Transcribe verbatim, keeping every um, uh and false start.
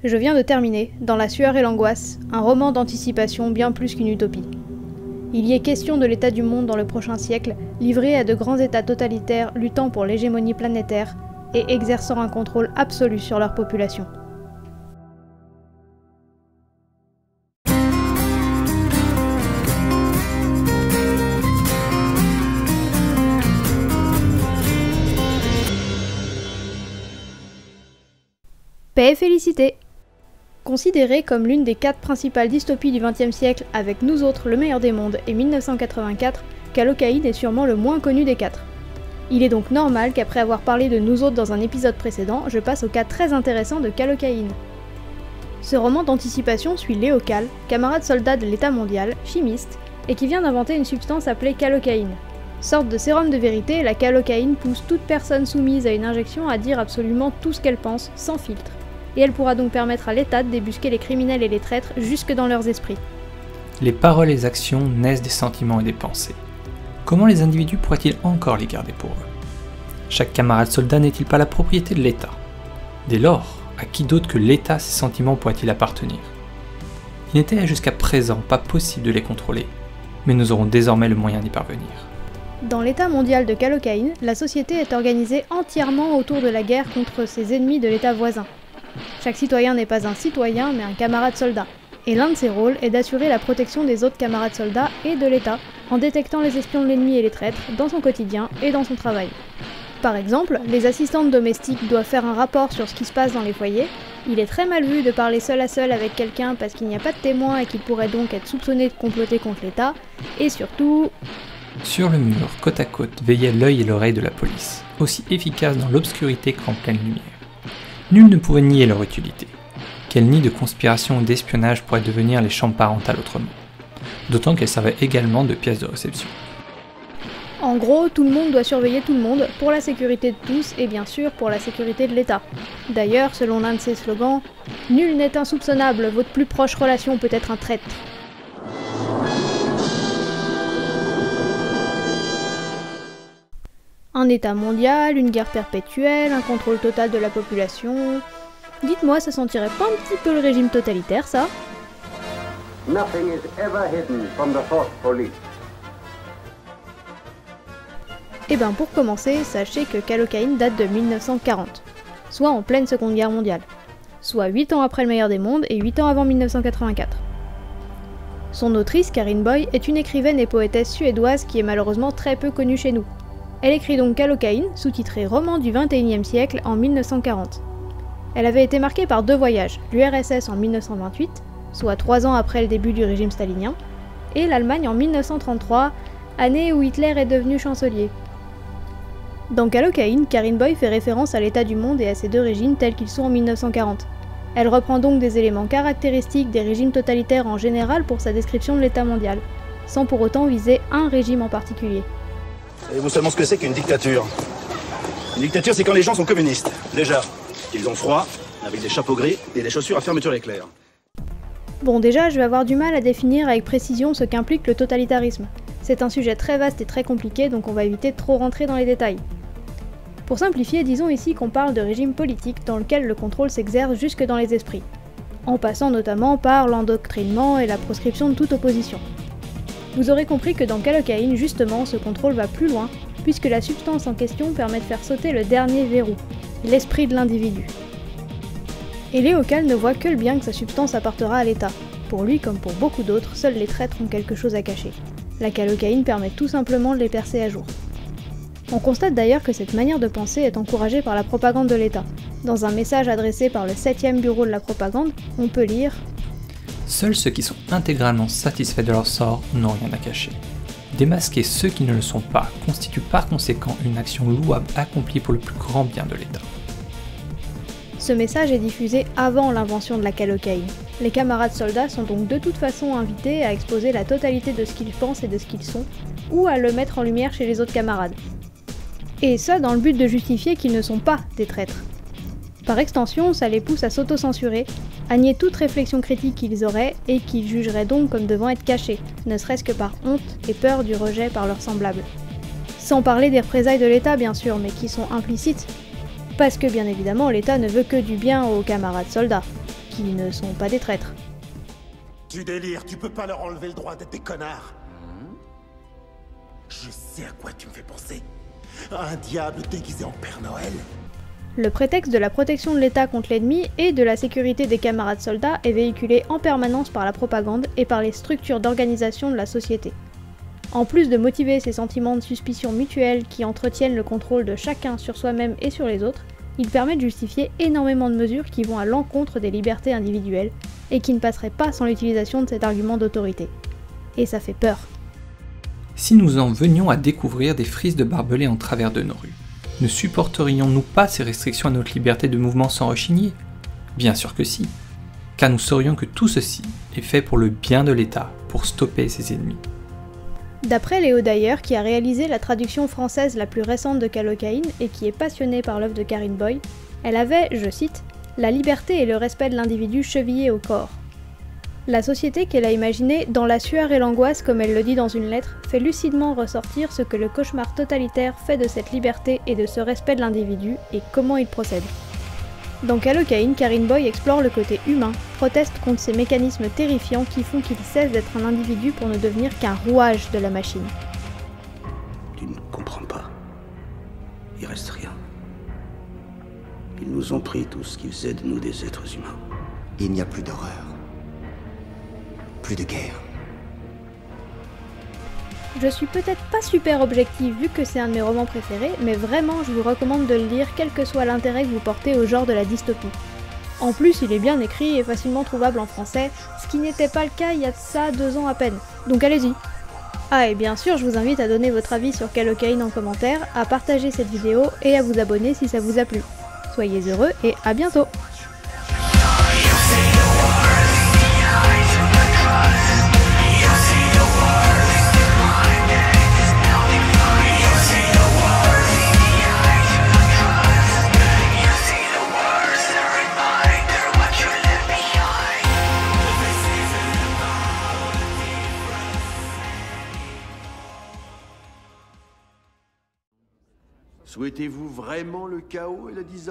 Je viens de terminer, Dans la sueur et l'angoisse, un roman d'anticipation bien plus qu'une utopie. Il y est question de l'état du monde dans le prochain siècle, livré à de grands états totalitaires luttant pour l'hégémonie planétaire et exerçant un contrôle absolu sur leur population. Paix et félicité! Considéré comme l'une des quatre principales dystopies du vingtième siècle avec Nous autres, le meilleur des mondes et mille neuf cent quatre-vingt-quatre, Kallocain est sûrement le moins connu des quatre. Il est donc normal qu'après avoir parlé de Nous autres dans un épisode précédent, je passe au cas très intéressant de Kallocain. Ce roman d'anticipation suit Léo Kall, camarade soldat de l'État mondial, chimiste, et qui vient d'inventer une substance appelée Kallocain. Sorte de sérum de vérité, la Kallocain pousse toute personne soumise à une injection à dire absolument tout ce qu'elle pense, sans filtre. Et elle pourra donc permettre à l'État de débusquer les criminels et les traîtres jusque dans leurs esprits. Les paroles et les actions naissent des sentiments et des pensées. Comment les individus pourraient-ils encore les garder pour eux? Chaque camarade soldat n'est-il pas la propriété de l'État? Dès lors, à qui d'autre que l'État ces sentiments pourraient-ils appartenir? Il n'était jusqu'à présent pas possible de les contrôler, mais nous aurons désormais le moyen d'y parvenir. Dans l'État mondial de Kallocain, la société est organisée entièrement autour de la guerre contre ses ennemis de l'État voisin. Chaque citoyen n'est pas un citoyen, mais un camarade soldat. Et l'un de ses rôles est d'assurer la protection des autres camarades soldats et de l'État, en détectant les espions de l'ennemi et les traîtres dans son quotidien et dans son travail. Par exemple, les assistantes domestiques doivent faire un rapport sur ce qui se passe dans les foyers. Il est très mal vu de parler seul à seul avec quelqu'un parce qu'il n'y a pas de témoin et qu'il pourrait donc être soupçonné de comploter contre l'État. Et surtout... Sur le mur, côte à côte, veillait l'œil et l'oreille de la police, aussi efficace dans l'obscurité qu'en pleine lumière. Nul ne pouvait nier leur utilité. Quel nid de conspiration ou d'espionnage pourrait devenir les chambres parentales autrement? D'autant qu'elles servaient également de pièces de réception. En gros, tout le monde doit surveiller tout le monde, pour la sécurité de tous et bien sûr pour la sécurité de l'État. D'ailleurs, selon l'un de ses slogans, « Nul n'est insoupçonnable, votre plus proche relation peut être un traître ». Un État mondial, une guerre perpétuelle, un contrôle total de la population... Dites-moi, ça sentirait pas un petit peu le régime totalitaire, ça? Nothing is ever hidden from the Force Police. Eh ben pour commencer, sachez que Kallocain date de mille neuf cent quarante, soit en pleine Seconde Guerre mondiale, soit huit ans après le meilleur des mondes et huit ans avant mille neuf cent quatre-vingt-quatre. Son autrice, Karin Boye, est une écrivaine et poétesse suédoise qui est malheureusement très peu connue chez nous. Elle écrit donc Kallocain, sous-titré Roman du vingt et unième siècle, en mille neuf cent quarante. Elle avait été marquée par deux voyages, l'U R S S en mille neuf cent vingt-huit, soit trois ans après le début du régime stalinien, et l'Allemagne en mille neuf cent trente-trois, année où Hitler est devenu chancelier. Dans Kallocain, Karin Boye fait référence à l'état du monde et à ces deux régimes tels qu'ils sont en mille neuf cent quarante. Elle reprend donc des éléments caractéristiques des régimes totalitaires en général pour sa description de l'état mondial, sans pour autant viser un régime en particulier. Savez-vous seulement ce que c'est qu'une dictature? Une dictature, c'est quand les gens sont communistes, déjà. Ils ont froid, avec des chapeaux gris et des chaussures à fermeture éclair. Bon, déjà, je vais avoir du mal à définir avec précision ce qu'implique le totalitarisme. C'est un sujet très vaste et très compliqué, donc on va éviter de trop rentrer dans les détails. Pour simplifier, disons ici qu'on parle de régime politique dans lequel le contrôle s'exerce jusque dans les esprits, en passant notamment par l'endoctrinement et la proscription de toute opposition. Vous aurez compris que dans Kallocain, justement, ce contrôle va plus loin, puisque la substance en question permet de faire sauter le dernier verrou, l'esprit de l'individu. Et Léo Kall ne voit que le bien que sa substance apportera à l'État. Pour lui, comme pour beaucoup d'autres, seuls les traîtres ont quelque chose à cacher. La Kallocain permet tout simplement de les percer à jour. On constate d'ailleurs que cette manière de penser est encouragée par la propagande de l'État. Dans un message adressé par le septième bureau de la propagande, on peut lire « Seuls ceux qui sont intégralement satisfaits de leur sort n'ont rien à cacher. Démasquer ceux qui ne le sont pas constitue par conséquent une action louable accomplie pour le plus grand bien de l'État. » Ce message est diffusé avant l'invention de la Kallocain. Les camarades soldats sont donc de toute façon invités à exposer la totalité de ce qu'ils pensent et de ce qu'ils sont, ou à le mettre en lumière chez les autres camarades. Et ça dans le but de justifier qu'ils ne sont pas des traîtres. Par extension, ça les pousse à s'auto-censurer, à nier toute réflexion critique qu'ils auraient et qu'ils jugeraient donc comme devant être cachés, ne serait-ce que par honte et peur du rejet par leurs semblables. Sans parler des représailles de l'État bien sûr, mais qui sont implicites. Parce que bien évidemment, l'État ne veut que du bien aux camarades soldats, qui ne sont pas des traîtres. Tu délires, tu peux pas leur enlever le droit d'être des connards. Je sais à quoi tu me fais penser. Un diable déguisé en Père Noël. Le prétexte de la protection de l'État contre l'ennemi et de la sécurité des camarades soldats est véhiculé en permanence par la propagande et par les structures d'organisation de la société. En plus de motiver ces sentiments de suspicion mutuelle qui entretiennent le contrôle de chacun sur soi-même et sur les autres, il permet de justifier énormément de mesures qui vont à l'encontre des libertés individuelles et qui ne passeraient pas sans l'utilisation de cet argument d'autorité. Et ça fait peur. Si nous en venions à découvrir des frises de barbelés en travers de nos rues, ne supporterions-nous pas ces restrictions à notre liberté de mouvement sans rechigner? Bien sûr que si, car nous saurions que tout ceci est fait pour le bien de l'État, pour stopper ses ennemis. D'après Léo Dayer, qui a réalisé la traduction française la plus récente de Kallocain et qui est passionné par l'œuvre de Karine Boy, elle avait, je cite, « la liberté et le respect de l'individu chevillés au corps ». La société qu'elle a imaginée, dans la sueur et l'angoisse comme elle le dit dans une lettre, fait lucidement ressortir ce que le cauchemar totalitaire fait de cette liberté et de ce respect de l'individu et comment il procède. Dans Kallocain, Karine Boy explore le côté humain, proteste contre ces mécanismes terrifiants qui font qu'il cesse d'être un individu pour ne devenir qu'un rouage de la machine. Tu ne comprends pas. Il reste rien. Ils nous ont pris tout ce qu'ils faisaient de nous des êtres humains. Il n'y a plus d'horreur. Plus de guerre. Je suis peut-être pas super objective vu que c'est un de mes romans préférés, mais vraiment je vous recommande de le lire quel que soit l'intérêt que vous portez au genre de la dystopie. En plus, il est bien écrit et facilement trouvable en français, ce qui n'était pas le cas il y a de ça deux ans à peine, donc allez-y. Ah et bien sûr, je vous invite à donner votre avis sur Kallocain en commentaire, à partager cette vidéo et à vous abonner si ça vous a plu. Soyez heureux et à bientôt! Souhaitez-vous vraiment le chaos et la disharmonie ?